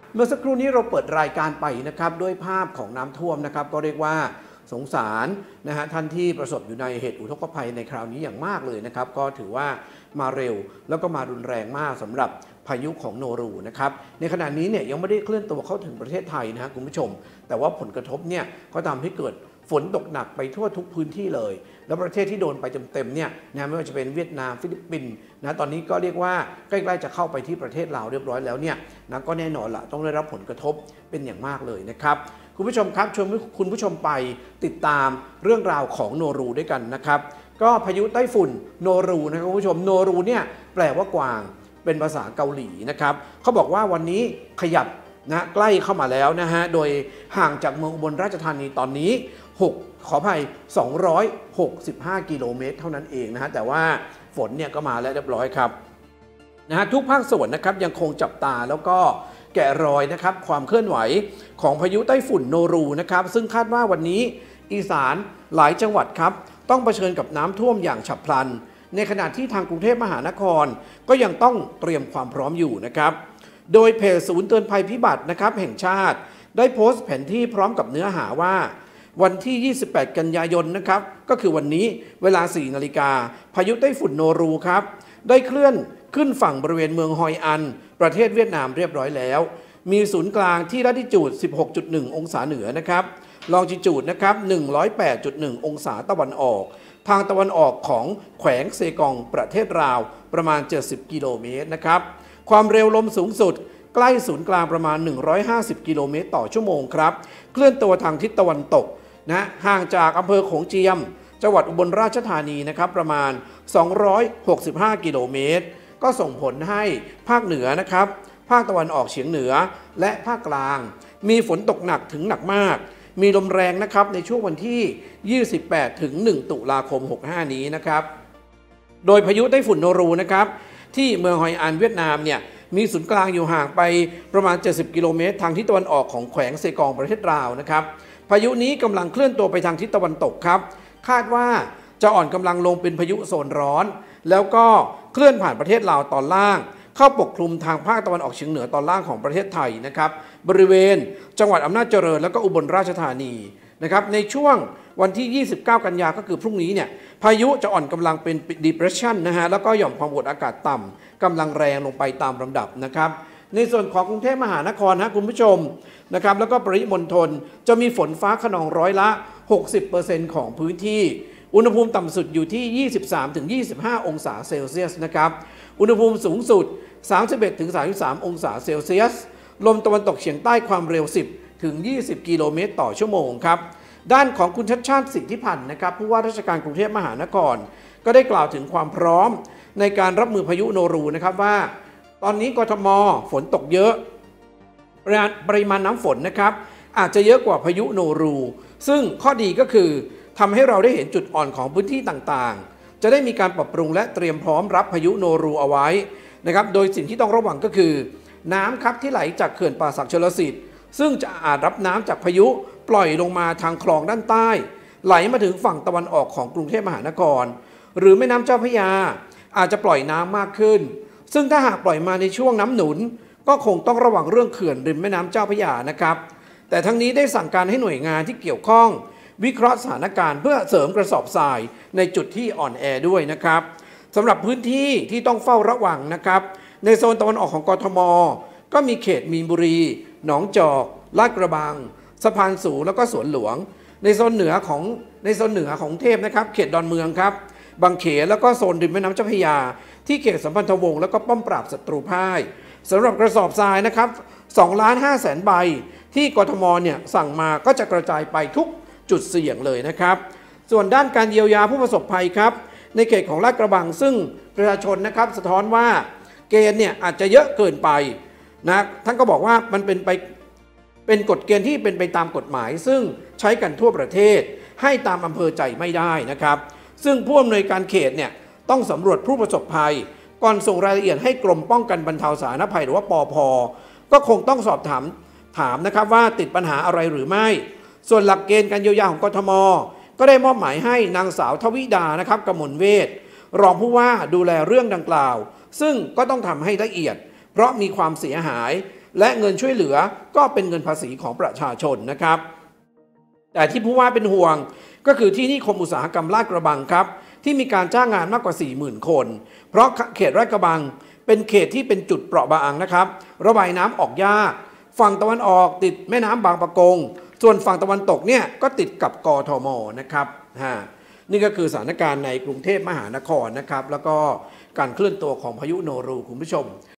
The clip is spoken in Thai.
เมื่อสักครู่นี้เราเปิดรายการไปนะครับด้วยภาพของน้ำท่วมนะครับก็เรียกว่าสงสารนะฮะท่านที่ประสบอยู่ในเหตุอุทกภัยในคราวนี้อย่างมากเลยนะครับก็ถือว่ามาเร็วแล้วก็มารุนแรงมากสำหรับพายุของโนรูนะครับในขณะนี้เนี่ยยังไม่ได้เคลื่อนตัวเข้าถึงประเทศไทยนะฮะคุณผู้ชมแต่ว่าผลกระทบเนี่ยก็ทำให้เกิดฝนตกหนักไปทั่วทุกพื้นที่เลยแล้วประเทศที่โดนไปเต็มๆเนี่ยนะไม่ว่าจะเป็นเวียดนามฟิลิปปินส์นะตอนนี้ก็เรียกว่าใกล้ๆจะเข้าไปที่ประเทศลาวเรียบร้อยแล้วเนี่ยนะก็แน่นอนละต้องได้รับผลกระทบเป็นอย่างมากเลยนะครับคุณผู้ชมครับชวนคุณผู้ชมไปติดตามเรื่องราวของโนรูด้วยกันนะครับก็พายุไต้ฝุ่นโนรูนะครับคุณผู้ชมโนรูเนี่ยแปลว่ากวางเป็นภาษาเกาหลีนะครับเขาบอกว่าวันนี้ขยับนะใกล้เข้ามาแล้วนะฮะโดยห่างจากเมืองอุบลราชธานีตอนนี้ขออภัย265 กิโลเมตรเท่านั้นเองนะฮะแต่ว่าฝนเนี่ยก็มาแล้วเรียบร้อยครับนะฮะทุกภาคส่วนนะครับยังคงจับตาแล้วก็แกะรอยนะครับความเคลื่อนไหวของพายุไต้ฝุ่นโนรูนะครับซึ่งคาดว่าวันนี้อีสานหลายจังหวัดครับต้องเผชิญกับน้ำท่วมอย่างฉับพลันในขณะที่ทางกรุงเทพมหานครก็ยังต้องเตรียมความพร้อมอยู่นะครับโดยเพจศูนย์เตือนภัยพิบัตินะครับแห่งชาติได้โพสต์แผนที่พร้อมกับเนื้อหาว่าวันที่ 28 กันยายนนะครับก็คือวันนี้เวลา 4 นาฬิกาพายุไต้ฝุ่นโนรูครับได้เคลื่อนขึ้นฝั่งบริเวณเมืองฮอยอันประเทศเวียดนามเรียบร้อยแล้วมีศูนย์กลางที่ลัติจูด 16.1 องศาเหนือนะครับลองจิจูดนะครับ 108.1 องศาตะวันออกทางตะวันออกของแขวงเซกองประเทศลาวประมาณ 70 กิโลเมตรนะครับความเร็วลมสูงสุดใกล้ศูนย์กลางประมาณ 150 กิโลเมตรต่อชั่วโมงครับเคลื่อนตัวทางทิศตะวันตกนะห่างจากอำเภอโขงเจียมจังหวัดอุบลราชธานีนะครับประมาณ 265 กิโลเมตรก็ส่งผลให้ภาคเหนือนะครับภาคตะวันออกเฉียงเหนือและภาคกลางมีฝนตกหนักถึงหนักมากมีลมแรงนะครับในช่วงวันที่ 28 ถึง 1 ตุลาคม 65 นี้นะครับโดยพายุไต้ฝุ่นโนรูนะครับที่เมืองฮอยอันเวียดนามเนี่ยมีศูนย์กลางอยู่ห่างไปประมาณ 70 กิโลเมตรทางทิศตะวันออกของแขวงเซกองประเทศลาวนะครับพายุนี้กำลังเคลื่อนตัวไปทางทิศตะวันตกครับคาดว่าจะอ่อนกำลังลงเป็นพายุโซนร้อนแล้วก็เคลื่อนผ่านประเทศลาวตอนล่างเข้าปกคลุมทางภาคตะวันออกเฉียงเหนือตอนล่างของประเทศไทยนะครับบริเวณจังหวัดอำนาจเจริญและก็อุบลราชธานีนะครับในช่วงวันที่ 29 กันยาก็คือพรุ่งนี้เนี่ยพายุจะอ่อนกำลังเป็น depression นะฮะแล้วก็หย่อมความกดอากาศต่ำกำลังแรงลงไปตามลำดับนะครับในส่วนของกรุงเทพมหานครนะคุณผู้ชมนะครับแล้วก็ปริมณฑลจะมีฝนฟ้าคะนองร้อยละ 60% ของพื้นที่อุณหภูมิต่ำสุดอยู่ที่ 23-25 องศาเซลเซียสนะครับอุณหภูมิสูงสุด 31-33 องศาเซลเซียสลมตะวันตกเฉียงใต้ความเร็ว 10-20 กิโลเมตรต่อชั่วโมงครับด้านของคุณชัชชาติสิทธิพันธ์นะครับผู้ว่าราชการกรุงเทพมหานครก็ได้กล่าวถึงความพร้อมในการรับมือพายุโนรูนะครับว่าตอนนี้กทมฝนตกเยอะปริมาณน้ำฝนนะครับอาจจะเยอะกว่าพายุโนรูซึ่งข้อดีก็คือทำให้เราได้เห็นจุดอ่อนของพื้นที่ต่างๆจะได้มีการปรับปรุงและเตรียมพร้อมรับพายุโนรูเอาไว้นะครับโดยสิ่งที่ต้องระวังก็คือน้ำครับที่ไหลจากเขื่อนป่าสักชลสิทธิ์ซึ่งจะอาจรับน้ำจากพายุปล่อยลงมาทางคลองด้านใต้ไหลมาถึงฝั่งตะวันออกของกรุงเทพมหานครหรือแม่น้ำเจ้าพระยาอาจจะปล่อยน้ำมากขึ้นซึ่งถ้าหากปล่อยมาในช่วงน้ำหนุนก็คงต้องระวังเรื่องเขื่อนริมแม่น้ำเจ้าพระยานะครับแต่ทั้งนี้ได้สั่งการให้หน่วยงานที่เกี่ยวข้องวิเคราะห์สถานการณ์เพื่อเสริมกระสอบทรายในจุดที่อ่อนแอด้วยนะครับสำหรับพื้นที่ที่ต้องเฝ้าระวังนะครับในโซนตะวันออกของกทมก็มีเขตมีนบุรีหนองจอกลาดกระบังสะพานสูงแล้วก็สวนหลวงในโซนเหนือของกรุงเทพนะครับเขตดอนเมืองครับบางเขนแล้วก็โซนริมแม่น้ำเจ้าพระยาที่เขตสัมพันธวงศ์แล้วก็ป้อมปราบศัตรูพ่ายสำหรับกระสอบทรายนะครับ2,500,000 ใบที่กทมเนี่ยสั่งมาก็จะกระจายไปทุกจุดเสี่ยงเลยนะครับส่วนด้านการเยียวยาผู้ประสบภัยครับในเขตของลาดกระบังซึ่งประชาชนนะครับสะท้อนว่าเกณฑ์เนี่ยอาจจะเยอะเกินไปนะท่านก็บอกว่ามันเป็นกฎเกณฑ์ที่เป็นไปตามกฎหมายซึ่งใช้กันทั่วประเทศให้ตามอำเภอใจไม่ได้นะครับซึ่งผู้อำนวยการเขตเนี่ยต้องสำรวจผู้ประสบภัยก่อนส่งรายละเอียดให้กรมป้องกันบรรเทาสาธารณภัยหรือว่าปภ.ก็คงต้องสอบถามนะครับว่าติดปัญหาอะไรหรือไม่ส่วนหลักเกณฑ์การเยียวยาของกทมก็ได้มอบหมายให้นางสาวทวิดานะครับกมลเวชรองผู้ว่าดูแลเรื่องดังกล่าวซึ่งก็ต้องทำให้ละเอียดเพราะมีความเสียหายและเงินช่วยเหลือก็เป็นเงินภาษีของประชาชนนะครับแต่ที่ผู้ว่าเป็นห่วงก็คือที่นิคมอุตสาหกรรมลาดกระบังครับที่มีการจ้างงานมากกว่า 40,000 คนเพราะเขตลาดกระบังเป็นเขตที่เป็นจุดเปราะบางนะครับระบายน้ำออกยากฝั่งตะวันออกติดแม่น้ำบางปะกงส่วนฝั่งตะวันตกเนี่ยก็ติดกับกทมนะครับนี่ก็คือสถานการณ์ในกรุงเทพมหานครนะครับแล้วก็การเคลื่อนตัวของพายุโนรูคุณผู้ชม